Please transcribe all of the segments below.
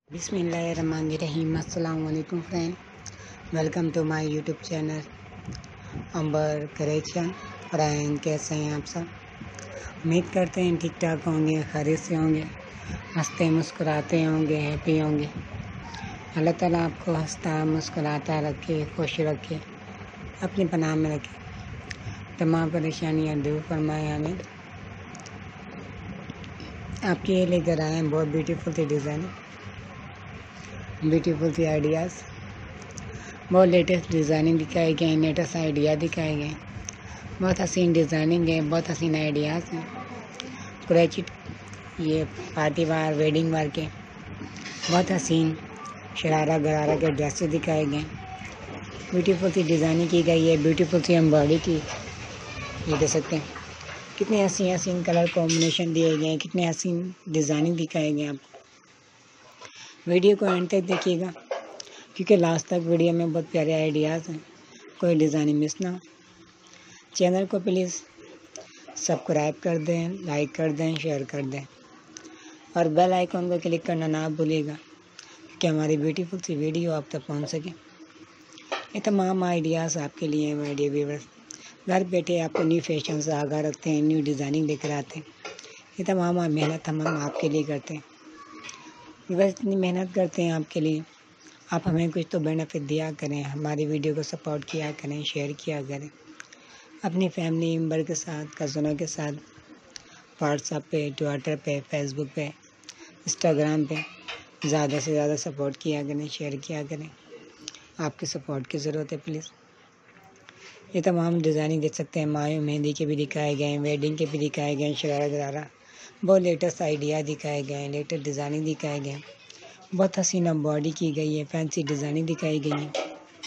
बिस्मिल्लाहिर्रहमानिर्रहीम। अस्सलाम वालेकुम friend, welcome to my YouTube channel Ambar correction. Friend, कैसे हैं आप सब? उम्मीद करते हैं ठीक ठाक होंगे, खैरियत से होंगे, हंसते मुस्कुराते होंगे, हैप्पी होंगे। अल्लाह ताला आपको हंसता मुस्कुराता रखे, खुश रखे, अपनी पनाह में रखे, तमाम परेशानियाँ दूर फरमाए। आमीन। आपके लिए लेकर आए हैं बहुत ब्यूटीफुल सी डिज़ाइन, ब्यूटीफुल सी आइडियाज़, बहुत लेटेस्ट डिज़ाइनिंग दिखाए गए हैं, लेटेस्ट आइडिया दिखाए गए हैं। बहुत हसीन डिज़ाइनिंग है, बहुत हसीन आइडियाज़ हैं। क्रोचेट, ये पार्टी वार, वेडिंग वार के बहुत हसीन शरारा गरारा के ड्रेसेस दिखाए गए हैं। ब्यूटीफुल सी डिज़ाइनिंग की गई है, ब्यूटीफुल सी एम्ब्रॉयडरी की, ये देख सकते हैं कितने हसीन हसीन कलर कॉम्बिनेशन दिए गए हैं, कितने हसीन डिज़ाइनिंग दिखाए गए हैं। आपको वीडियो को एंड तक देखिएगा, क्योंकि लास्ट तक वीडियो में बहुत प्यारे आइडियाज़ हैं, कोई डिज़ाइनिंग मिस ना हो। चैनल को प्लीज़ सब्सक्राइब कर दें, लाइक कर दें, शेयर कर दें और बेल आइकन को क्लिक करना ना भूलिएगा, कि हमारी ब्यूटीफुल सी वीडियो आप तक पहुंच सके। ये तमाम आइडियाज़ आपके लिए हैं माय डियर व्यूअर्स। घर बैठे आपको न्यू फैशन से आगाह रखते हैं, न्यू डिज़ाइनिंग लेकर आते हैं। ये तमाम मेहनत हम आपके लिए करते हैं। बस इतनी मेहनत करते हैं आपके लिए, आप हमें कुछ तो बेनिफिट दिया करें, हमारी वीडियो को सपोर्ट किया करें, शेयर किया करें अपनी फैमिली मेम्बर के साथ, कज़नों के साथ, व्हाट्सएप पे, ट्विटर पे, फेसबुक पे, इंस्टाग्राम पे ज़्यादा से ज़्यादा सपोर्ट किया करें, शेयर किया करें। आपके सपोर्ट की ज़रूरत है प्लीज़। ये तमाम डिज़ाइनिंग देख सकते हैं, मायूं मेहंदी के भी दिखाए गए हैं, वेडिंग के भी दिखाए गए हैं, शरारा गरारा, बहुत लेटेस्ट आइडिया दिखाए गए हैं, लेटेस्ट डिज़ाइनिंग दिखाए गए हैं। बहुत हसीना बॉडी की गई है, फैंसी डिज़ाइनिंग दिखाई गई है।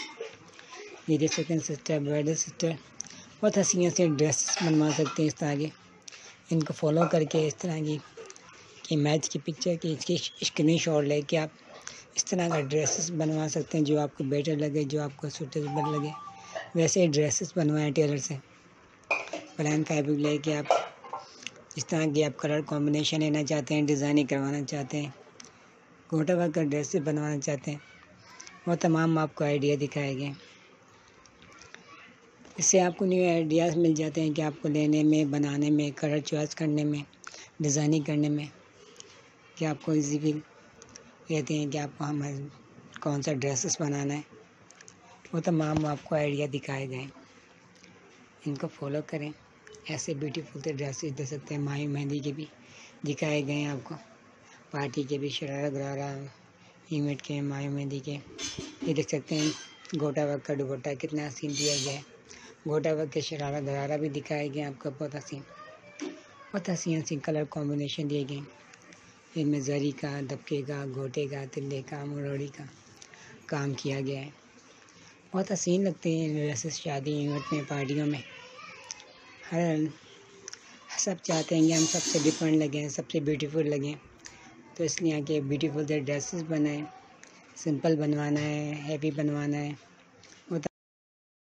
ये देख सकते हैं सिस्टर, ब्राइडल सिस्टर बहुत हसीन से ड्रेस बनवा सकते हैं इस तरह के। इनको फॉलो करके इस तरह की मैच की पिक्चर की इसकी स्क्रीनशॉट लेके आप इस तरह का ड्रेसेस बनवा सकते हैं, जो आपको बेटर लगे, जो आपको सूटेबल लगे वैसे ड्रेसेस बनवाएं टेलर से। प्लान फैब्रिक लेके आप इस तरह की आप कलर कॉम्बिनेशन लेना चाहते हैं, डिज़ाइनिंग करवाना चाहते हैं, गोटा वर्क का ड्रेसेस बनवाना चाहते हैं, वो तमाम आपको आइडिया दिखाए गए। इससे आपको न्यू आइडियाज़ मिल जाते हैं कि आपको लेने में, बनाने में, कलर चॉइस करने में, डिज़ाइनिंग करने में, कि आपको इजी भी कहते हैं कि आपको हमें कौन सा ड्रेसेस बनाना है, वो तमाम आपको आइडिया दिखाए गए। इनको फॉलो करें। ऐसे ब्यूटीफुल से ड्रेसेस दे सकते हैं, माही मेहंदी के भी दिखाए गए हैं आपको, पार्टी के भी, शरारा गरारा, इवेंट के, माही मेहंदी के। ये देख सकते हैं गोटा वर्क का दुपट्टा कितना हसीन दिया गया है, गोटा वर्क के शरारा गरारा भी दिखाए गए आपको, बहुत हसीन कलर कॉम्बिनेशन दिए गए। इनमें जरी का, दबके का, गोटे का, तिल्ले का, मुरौड़ी का काम किया गया है। बहुत हसीन लगते हैं ड्रेसेस शादी, इवेंट में, पार्टियों में। हर सब चाहते हैं कि हम सबसे डिफरेंट लगें, सबसे ब्यूटीफुल लगें, तो इसलिए आके ब्यूटीफुल से ड्रेसेस बनाएं। सिंपल बनवाना है, हैवी बनवाना है,